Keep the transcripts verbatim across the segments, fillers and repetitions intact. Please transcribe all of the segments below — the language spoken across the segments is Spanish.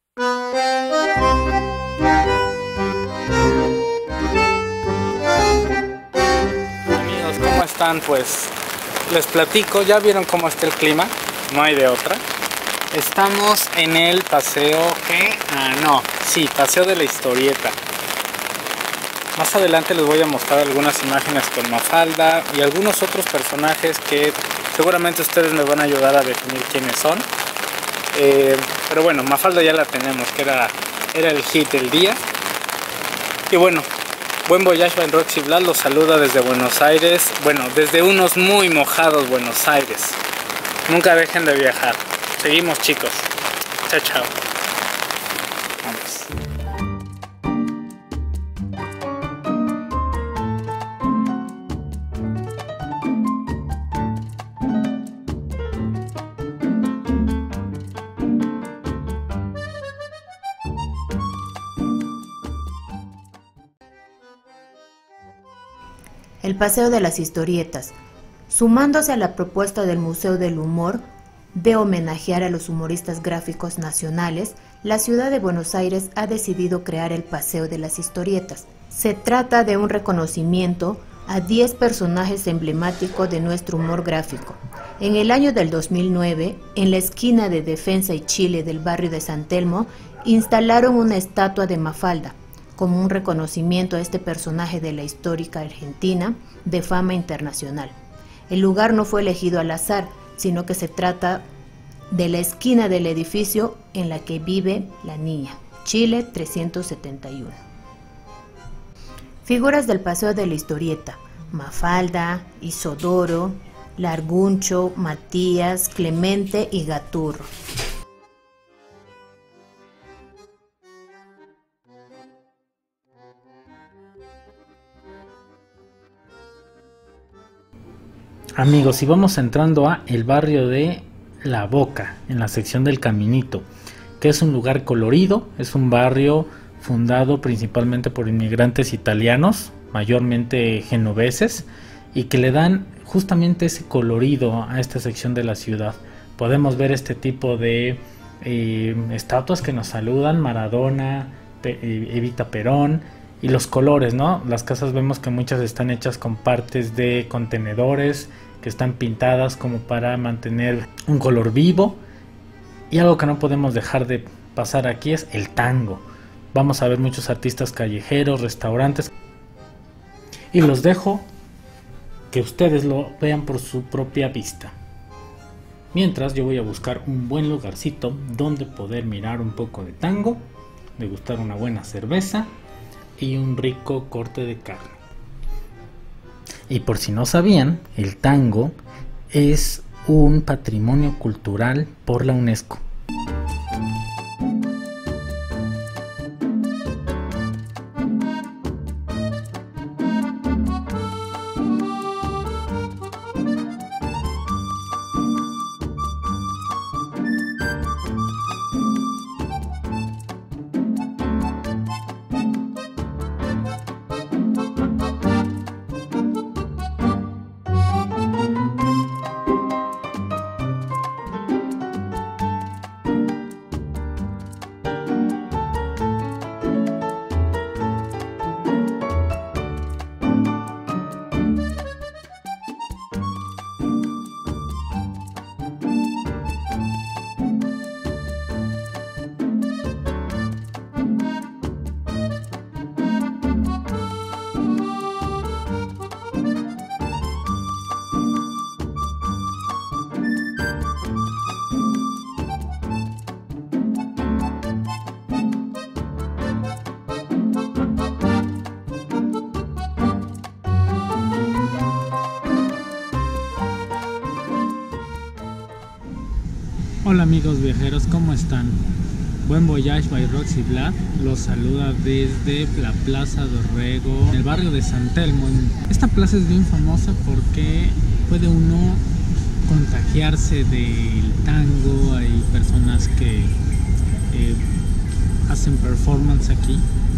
Amigos, ¿cómo están? Pues les platico, ya vieron cómo está el clima, no hay de otra. Estamos en el paseo que... Ah, no, sí, paseo de la historieta. Más adelante les voy a mostrar algunas imágenes con Mafalda y algunos otros personajes que seguramente ustedes me van a ayudar a definir quiénes son. Eh, pero bueno, Mafalda ya la tenemos, que era, era el hit del día. Y bueno, buen voyage by Roxy Vlad los saluda desde Buenos Aires. Bueno, desde unos muy mojados Buenos Aires. Nunca dejen de viajar. Seguimos, chicos. Chao, chao. Vamos. El Paseo de las Historietas, sumándose a la propuesta del Museo del Humor de homenajear a los humoristas gráficos nacionales, la ciudad de Buenos Aires ha decidido crear el Paseo de las Historietas. Se trata de un reconocimiento a diez personajes emblemáticos de nuestro humor gráfico. En el año del dos mil nueve, en la esquina de Defensa y Chile del barrio de San Telmo, instalaron una estatua de Mafalda, como un reconocimiento a este personaje de la histórica Argentina de fama internacional. El lugar no fue elegido al azar, sino que se trata de la esquina del edificio en la que vive la niña, Chile trescientos setenta y uno. Figuras del Paseo de la Historieta: Mafalda, Isodoro, Larguncho, Matías, Clemente y Gaturro. Amigos, y vamos entrando a el barrio de La Boca, en la sección del Caminito, que es un lugar colorido, es un barrio fundado principalmente por inmigrantes italianos, mayormente genoveses, y que le dan justamente ese colorido a esta sección de la ciudad. Podemos ver este tipo de eh, estatuas que nos saludan: Maradona, Evita Perón, y los colores, ¿no? Las casas vemos que muchas están hechas con partes de contenedores que están pintadas como para mantener un color vivo. Y algo que no podemos dejar de pasar aquí es el tango. Vamos a ver muchos artistas callejeros, restaurantes, y los dejo que ustedes lo vean por su propia vista. Mientras yo voy a buscar un buen lugarcito donde poder mirar un poco de tango, degustar una buena cerveza y un rico corte de carne. Y por si no sabían, el tango es un patrimonio cultural por la UNESCO. Hola amigos viajeros, ¿cómo están? Buen voyage by Roxy Vlad los saluda desde la Plaza Dorrego, en el barrio de San Telmo. Esta plaza es bien famosa porque puede uno contagiarse del tango. Hay personas que eh, hacen performance aquí,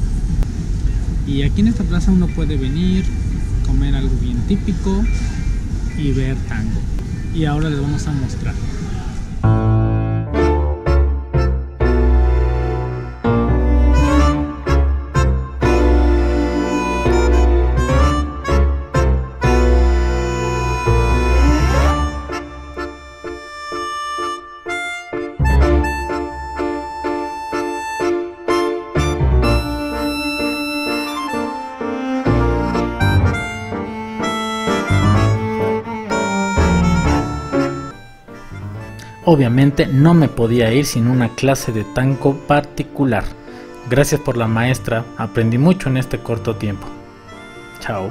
y aquí en esta plaza uno puede venir, comer algo bien típico y ver tango. Y ahora les vamos a mostrar. obviamente no me podía ir sin una clase de tango particular. Gracias por la maestra, aprendí mucho en este corto tiempo. Chao.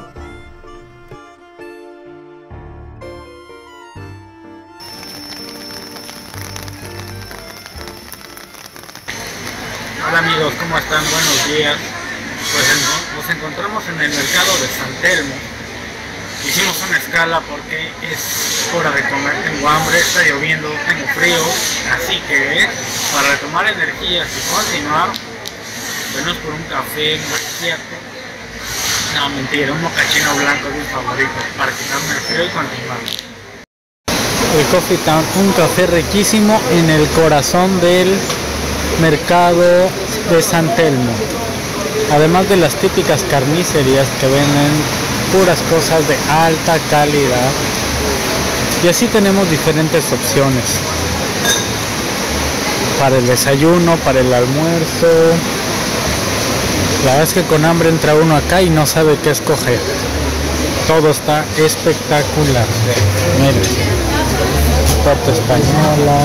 Hola amigos, ¿cómo están? Buenos días. Pues nos encontramos en el mercado de San Telmo. Hicimos una escala porque es hora de comer, tengo hambre, está lloviendo, tengo frío, así que para retomar energías y continuar, venimos por un café macchiato. No, mentira, un mocachino blanco es mi favorito, para quitarme el frío y continuar. El Coffee Town, un café riquísimo en el corazón del mercado de San Telmo, además de las típicas carnicerías que venden puras cosas de alta calidad, y así tenemos diferentes opciones para el desayuno, para el almuerzo. La verdad es que con hambre entra uno acá y no sabe qué escoger. Todo está espectacular. Miren, torta española.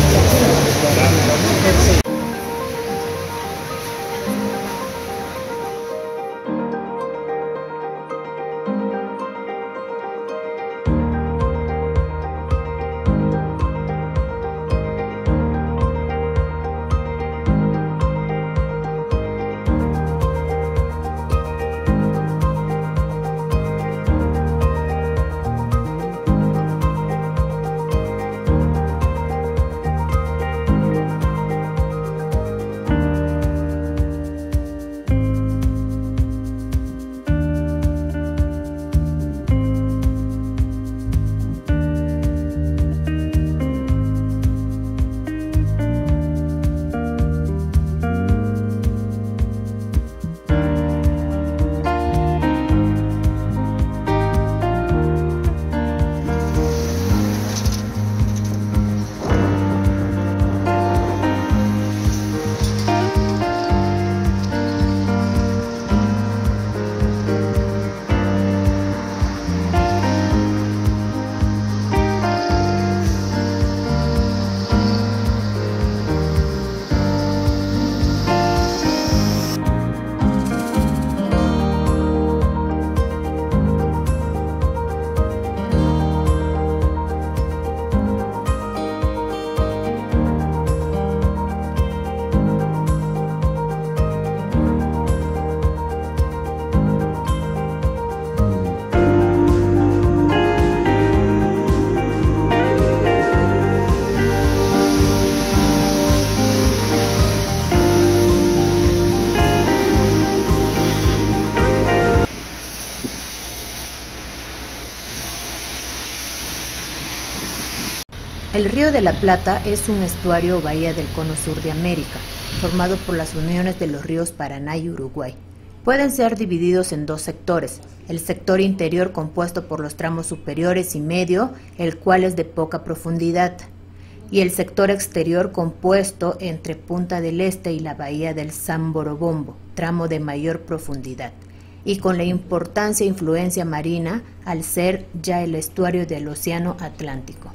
El Río de la Plata es un estuario o bahía del cono sur de América, formado por las uniones de los ríos Paraná y Uruguay. Pueden ser divididos en dos sectores: el sector interior compuesto por los tramos superiores y medio, el cual es de poca profundidad, y el sector exterior compuesto entre Punta del Este y la bahía del San Borobombo, tramo de mayor profundidad, y con la importancia e influencia marina al ser ya el estuario del Océano Atlántico.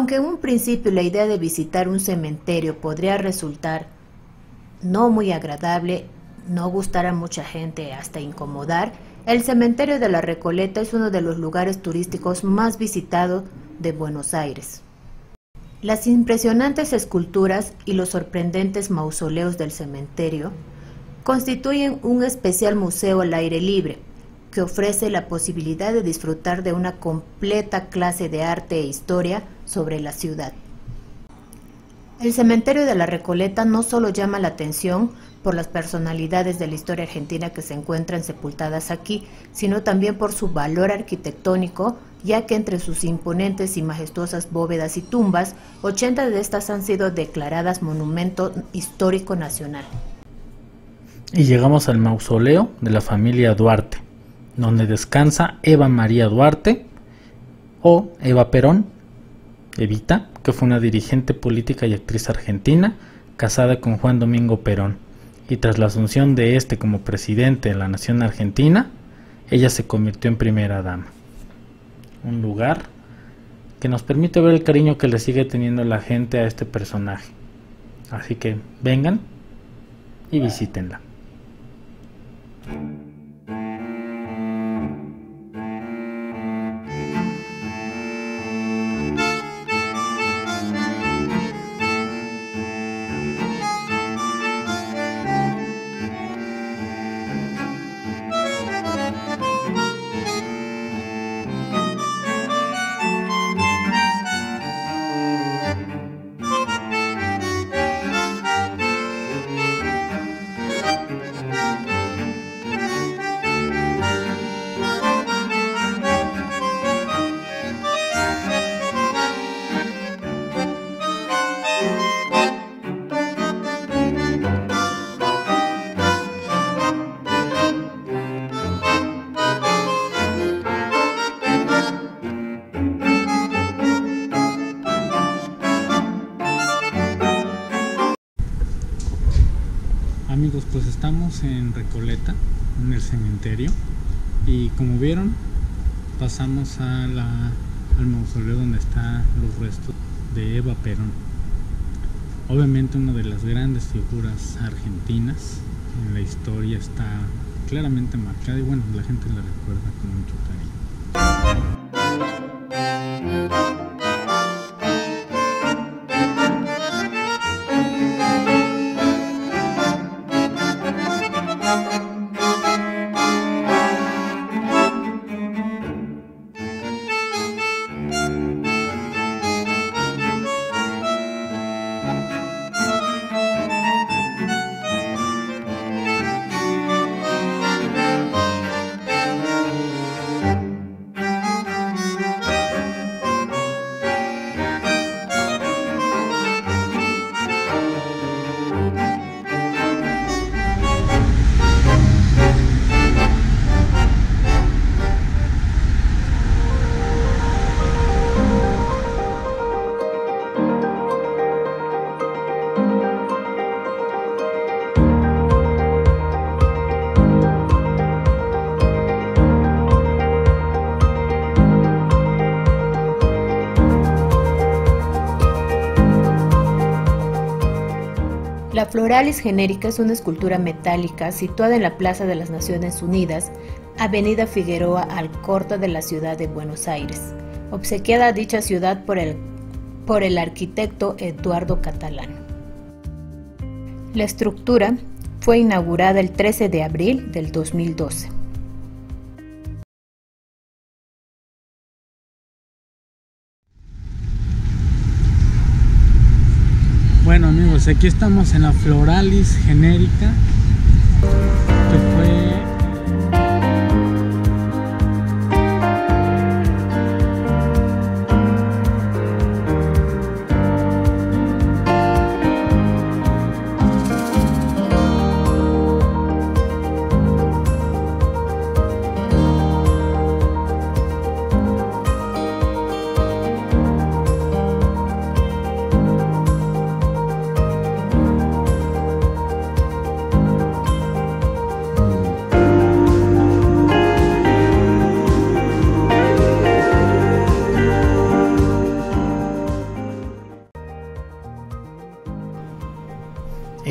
Aunque en un principio la idea de visitar un cementerio podría resultar no muy agradable, no gustar a mucha gente, hasta incomodar, el cementerio de la Recoleta es uno de los lugares turísticos más visitados de Buenos Aires. Las impresionantes esculturas y los sorprendentes mausoleos del cementerio constituyen un especial museo al aire libre, que ofrece la posibilidad de disfrutar de una completa clase de arte e historia sobre la ciudad. El cementerio de la Recoleta no solo llama la atención por las personalidades de la historia argentina que se encuentran sepultadas aquí, sino también por su valor arquitectónico, ya que entre sus imponentes y majestuosas bóvedas y tumbas, ochenta de estas han sido declaradas Monumento Histórico Nacional. Y llegamos al mausoleo de la familia Duarte, donde descansa Eva María Duarte o Eva Perón, Evita, que fue una dirigente política y actriz argentina, casada con Juan Domingo Perón, y tras la asunción de este como presidente de la nación argentina, ella se convirtió en primera dama. Un lugar que nos permite ver el cariño que le sigue teniendo la gente a este personaje. Así que vengan y visítenla. Amigos, pues estamos en Recoleta, en el cementerio, y como vieron, pasamos a la, al mausoleo donde están los restos de Eva Perón. Obviamente una de las grandes figuras argentinas en la historia, está claramente marcada y bueno, la gente la recuerda con mucho cariño. La Floralis genérica es una escultura metálica situada en la Plaza de las Naciones Unidas, Avenida Figueroa Alcorta de la ciudad de Buenos Aires, obsequiada a dicha ciudad por el, por el arquitecto Eduardo Catalán. La estructura fue inaugurada el trece de abril del dos mil doce. Bueno amigos, aquí estamos en la Floralis genérica, que fue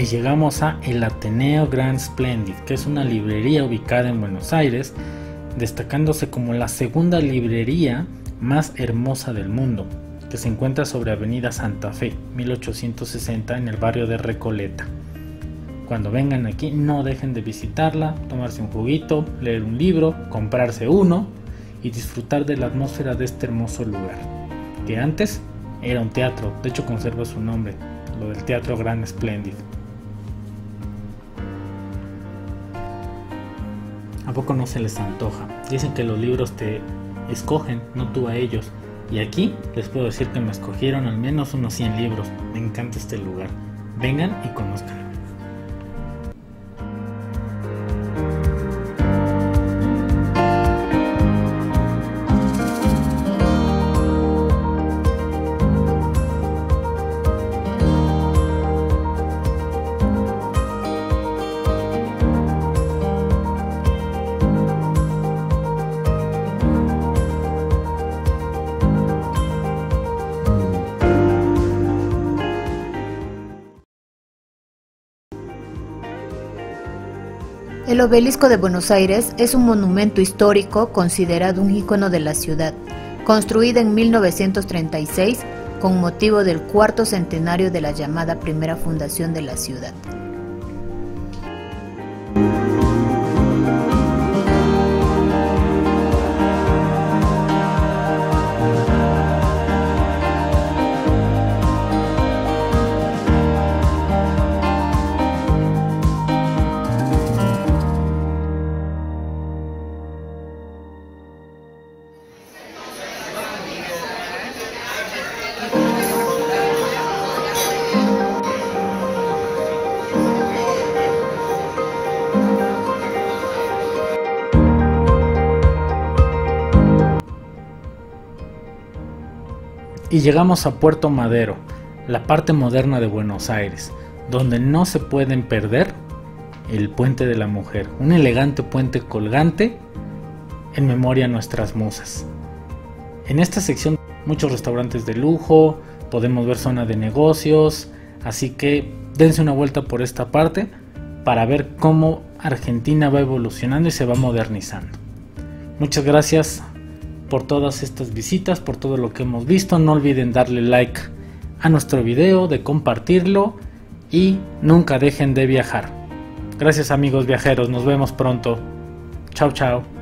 llegamos a el Ateneo Grand Splendid, que es una librería ubicada en Buenos Aires, destacándose como la segunda librería más hermosa del mundo, que se encuentra sobre Avenida Santa Fe, mil ochocientos sesenta, en el barrio de Recoleta. Cuando vengan aquí, no dejen de visitarla, tomarse un juguito, leer un libro, comprarse uno y disfrutar de la atmósfera de este hermoso lugar, que antes era un teatro. De hecho conserva su nombre, lo del Teatro Grand Splendid. ¿A poco no se les antoja? Dicen que los libros te escogen, no tú a ellos. Y aquí les puedo decir que me escogieron al menos unos cien libros. Me encanta este lugar. Vengan y conózcanlo. El Obelisco de Buenos Aires es un monumento histórico considerado un ícono de la ciudad, construido en mil novecientos treinta y seis con motivo del cuarto centenario de la llamada primera fundación de la ciudad. Y llegamos a Puerto Madero, la parte moderna de Buenos Aires, donde no se pueden perder el Puente de la Mujer, un elegante puente colgante en memoria a nuestras musas. En esta sección muchos restaurantes de lujo, podemos ver zona de negocios, así que dense una vuelta por esta parte para ver cómo Argentina va evolucionando y se va modernizando. Muchas gracias por todas estas visitas, por todo lo que hemos visto. No olviden darle like a nuestro video, de compartirlo y nunca dejen de viajar. Gracias amigos viajeros, nos vemos pronto. Chao chao.